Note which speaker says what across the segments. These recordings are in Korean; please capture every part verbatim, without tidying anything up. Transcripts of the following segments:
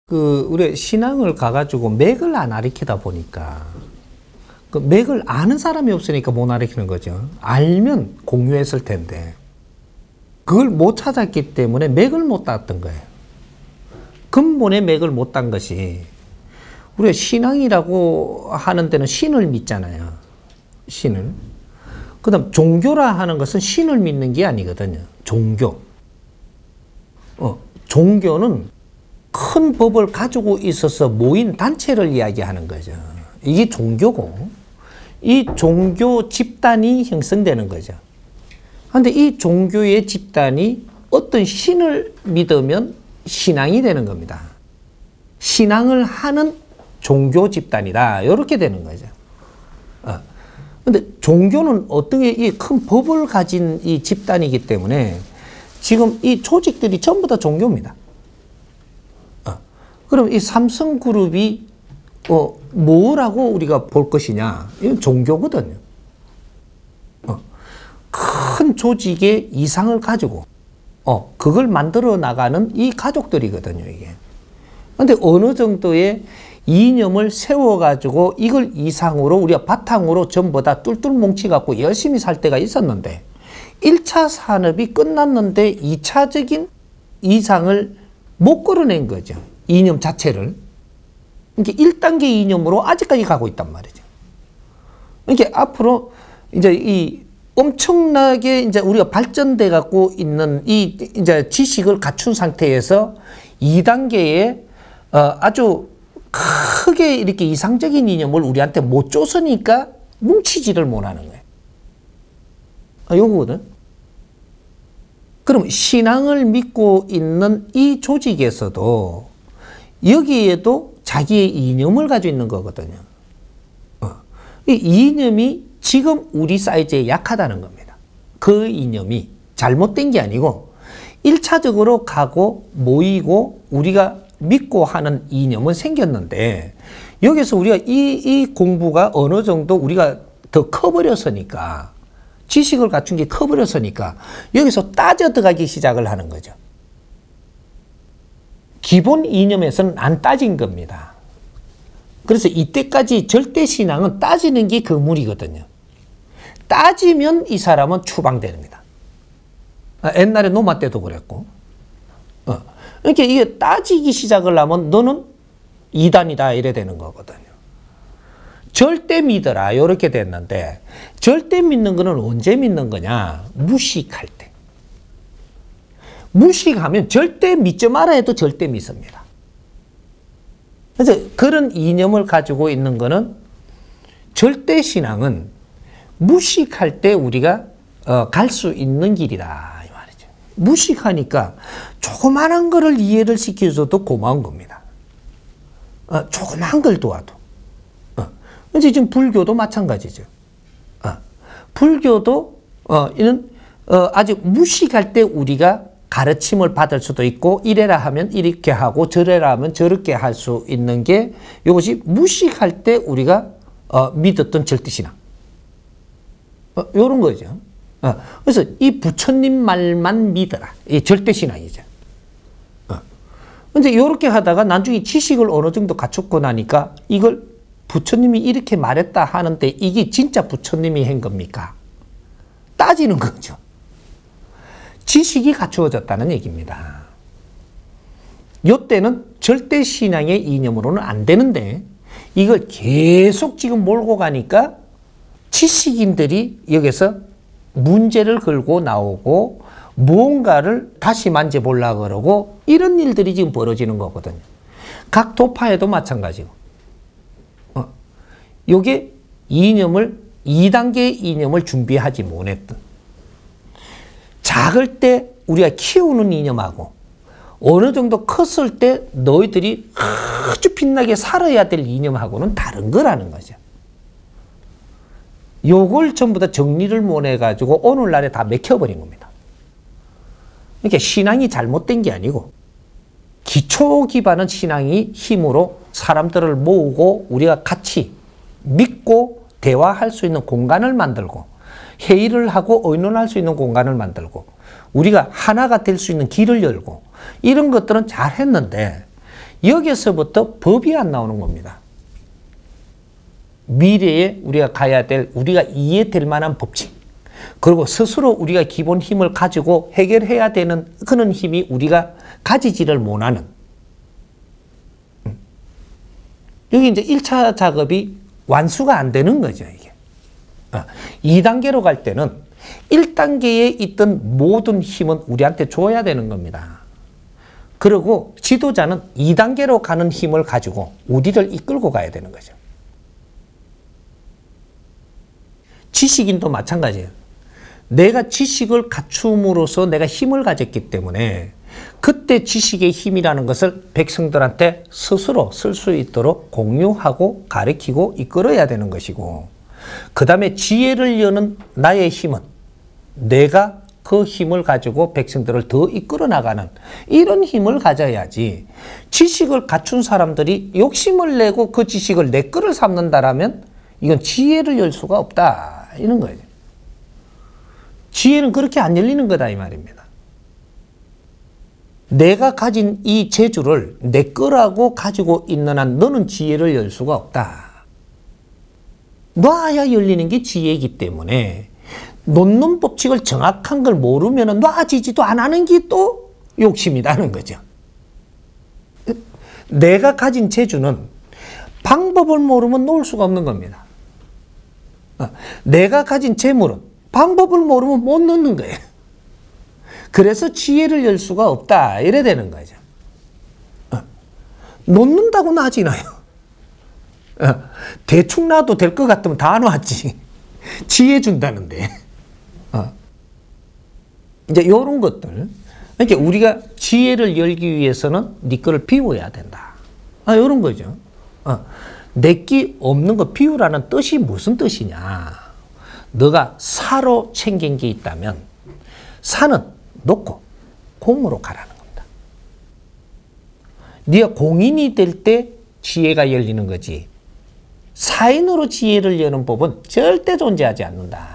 Speaker 1: 그 우리 신앙을 가가지고 맥을 안 가르치다 보니까 그 맥을 아는 사람이 없으니까 못 가르치는 거죠. 알면 공유했을 텐데 그걸 못 찾았기 때문에 맥을 못 땄던 거예요. 근본의 맥을 못 딴 것이 우리가 신앙이라고 하는 데는 신을 믿잖아요. 신을. 그 다음 종교라 하는 것은 신을 믿는 게 아니거든요. 종교. 어, 종교는 큰 법을 가지고 있어서 모인 단체를 이야기하는 거죠. 이게 종교고 이 종교 집단이 형성되는 거죠. 그런데 이 종교의 집단이 어떤 신을 믿으면 신앙이 되는 겁니다. 신앙을 하는 종교 집단이다. 이렇게 되는 거죠. 어. 근데 종교는 어떤 이 큰 법을 가진 이 집단이기 때문에 지금 이 조직들이 전부 다 종교입니다. 그럼 이 삼성그룹이 어, 뭐라고 우리가 볼 것이냐? 이건 종교거든요. 어, 큰 조직의 이상을 가지고 어, 그걸 만들어 나가는 이 가족들이거든요, 이게. 근데 어느 정도의 이념을 세워가지고 이걸 이상으로 우리가 바탕으로 전부 다 뚫뚫 뭉치갖고 열심히 살 때가 있었는데 일 차 산업이 끝났는데 이 차적인 이상을 못 끌어낸 거죠. 이념 자체를. 그러니까 일 단계 이념으로 아직까지 가고 있단 말이죠. 그러니까 앞으로 이제 이 엄청나게 이제 우리가 발전돼 갖고 있는 이 이제 지식을 갖춘 상태에서 이 단계에 어 아주 크게 이렇게 이상적인 이념을 우리한테 못 줬으니까 뭉치지를 못하는 거예요. 아, 요거거든. 그럼 신앙을 믿고 있는 이 조직에서도 여기에도 자기의 이념을 가지고 있는 거거든요. 어. 이 이념이 지금 우리 사이즈에 약하다는 겁니다. 그 이념이 잘못된 게 아니고 일 차적으로 가고 모이고 우리가 믿고 하는 이념은 생겼는데 여기서 우리가 이, 이 공부가 어느 정도 우리가 더 커버렸으니까 지식을 갖춘 게 커버렸으니까 여기서 따져 들어가기 시작을 하는 거죠. 기본 이념에서는 안 따진 겁니다. 그래서 이때까지 절대신앙은 따지는 게 그물이거든요. 따지면 이 사람은 추방됩니다. 아, 옛날에 노마 때도 그랬고. 어. 그러니까 이게 따지기 시작을 하면 너는 이단이다 이래 되는 거거든요. 절대 믿어라 이렇게 됐는데 절대 믿는 거는 언제 믿는 거냐? 무식할 때. 무식하면 절대 믿지 마라 해도 절대 믿습니다. 그래서 그런 이념을 가지고 있는 거는 절대 신앙은 무식할 때 우리가 어, 갈 수 있는 길이다 이 말이죠. 무식하니까 조그마한 거를 이해를 시켜줘도 고마운 겁니다. 어, 조그마한 걸 도와도. 어. 이제 지금 불교도 마찬가지죠. 어. 불교도 어, 이는 어, 아주 무식할 때 우리가 가르침을 받을 수도 있고 이래라 하면 이렇게 하고 저래라 하면 저렇게 할 수 있는 게 이것이 무식할 때 우리가 어, 믿었던 절대신앙. 어, 이런 거죠. 어, 그래서 이 부처님 말만 믿어라. 이 절대신앙이죠. 어. 근데 이렇게 하다가 나중에 지식을 어느 정도 갖췄고 나니까 이걸 부처님이 이렇게 말했다 하는데 이게 진짜 부처님이 한 겁니까? 따지는 거죠. 지식이 갖추어졌다는 얘기입니다. 이때는 절대신앙의 이념으로는 안 되는데 이걸 계속 지금 몰고 가니까 지식인들이 여기서 문제를 걸고 나오고 무언가를 다시 만져보려고 그러고 이런 일들이 지금 벌어지는 거거든요. 각 도파에도 마찬가지고. 어, 요게 이념을, 이 단계의 이념을 준비하지 못했던. 작을 때 우리가 키우는 이념하고 어느 정도 컸을 때 너희들이 아주 빛나게 살아야 될 이념하고는 다른 거라는 거죠. 요걸 전부 다 정리를 못 해가지고 오늘날에 다 맥혀버린 겁니다. 그러니까 신앙이 잘못된 게 아니고 기초 기반은 신앙이 힘으로 사람들을 모으고 우리가 같이 믿고 대화할 수 있는 공간을 만들고 회의를 하고 의논할 수 있는 공간을 만들고 우리가 하나가 될 수 있는 길을 열고 이런 것들은 잘 했는데 여기서부터 법이 안 나오는 겁니다. 미래에 우리가 가야 될, 우리가 이해될 만한 법칙, 그리고 스스로 우리가 기본 힘을 가지고 해결해야 되는 그런 힘이 우리가 가지지를 못하는, 여기 이제 일 차 작업이 완수가 안 되는 거죠, 이게. 이 단계로 갈 때는 일 단계에 있던 모든 힘은 우리한테 줘야 되는 겁니다. 그리고 지도자는 이 단계로 가는 힘을 가지고 우리를 이끌고 가야 되는 거죠. 지식인도 마찬가지예요. 내가 지식을 갖춤으로써 내가 힘을 가졌기 때문에 그때 지식의 힘이라는 것을 백성들한테 스스로 쓸 수 있도록 공유하고 가르치고 이끌어야 되는 것이고, 그 다음에 지혜를 여는 나의 힘은 내가 그 힘을 가지고 백성들을 더 이끌어 나가는 이런 힘을 가져야지, 지식을 갖춘 사람들이 욕심을 내고 그 지식을 내 거를 삼는다라면 이건 지혜를 열 수가 없다, 이런 거예요. 지혜는 그렇게 안 열리는 거다, 이 말입니다. 내가 가진 이 재주를 내 거라고 가지고 있는 한 너는 지혜를 열 수가 없다. 놔야 열리는 게 지혜이기 때문에 놓는 법칙을 정확한 걸 모르면 놔지지도 안 하는 게 또 욕심이라는 거죠. 내가 가진 재주는 방법을 모르면 놓을 수가 없는 겁니다. 내가 가진 재물은 방법을 모르면 못 놓는 거예요. 그래서 지혜를 열 수가 없다, 이래 되는 거죠. 놓는다고 놔지나요? 대충 놔도 될 것 같으면 다 놨지. 지혜 준다는데. 이제 이런 것들. 그러니까 우리가 지혜를 열기 위해서는 네 거를 비워야 된다. 아, 이런 거죠. 어. 내끼 없는 거 비우라는 뜻이 무슨 뜻이냐. 너가 사로 챙긴 게 있다면 사는 놓고 공으로 가라는 겁니다. 네가 공인이 될 때 지혜가 열리는 거지, 사인으로 지혜를 여는 법은 절대 존재하지 않는다.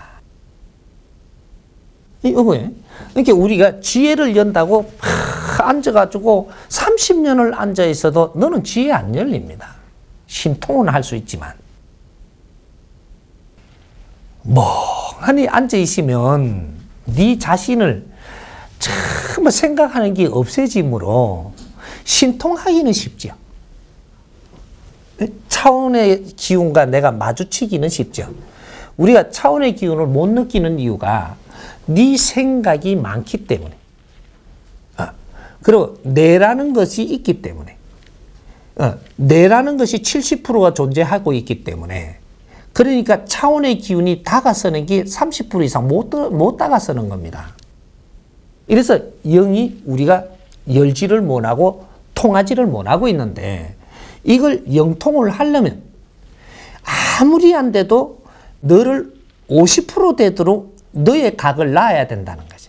Speaker 1: 이거예요. 그러니까 우리가 지혜를 연다고 앉아가지고 삼십 년을 앉아 있어도 너는 지혜 안 열립니다. 신통은 할 수 있지만 멍하니 앉아 있으면 네 자신을 정말 생각하는 게 없어지므로 신통하기는 쉽죠. 차원의 기운과 내가 마주치기는 쉽죠. 우리가 차원의 기운을 못 느끼는 이유가 네 생각이 많기 때문에, 어, 그리고 내라는 것이 있기 때문에, 어, 내라는 것이 칠십 퍼센트가 존재하고 있기 때문에, 그러니까 차원의 기운이 다가서는 게 삼십 퍼센트 이상 못, 못 다가서는 겁니다. 이래서 영이 우리가 열지를 못하고 통하지를 못하고 있는데, 이걸 영통을 하려면 아무리 안 돼도 너를 오십 퍼센트 되도록 너의 각을 놔야 된다는 거죠.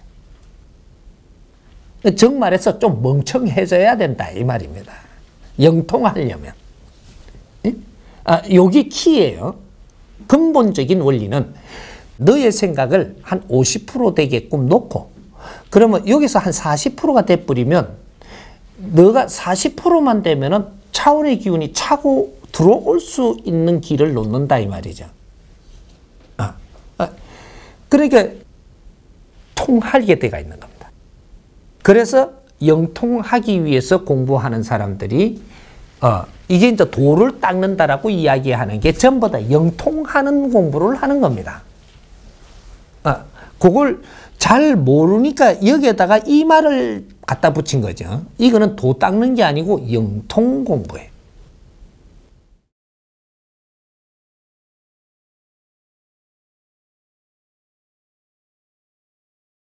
Speaker 1: 정말해서 좀 멍청해져야 된다, 이 말입니다. 영통하려면. 아, 요게 키예요. 근본적인 원리는 너의 생각을 한 오십 퍼센트 되게끔 놓고, 그러면 여기서 한 사십 퍼센트가 돼버리면 너가 사십 퍼센트만 되면은 차원의 기운이 차고 들어올 수 있는 길을 놓는다, 이 말이죠. 아, 아, 그러니까 통하게 돼가 있는 겁니다. 그래서 영통하기 위해서 공부하는 사람들이 어, 이게 이제 도를 닦는다라고 이야기하는 게 전부 다 영통하는 공부를 하는 겁니다. 어, 그걸 잘 모르니까 여기에다가 이 말을 갖다 붙인 거죠. 이거는 도 닦는 게 아니고 영통 공부예요.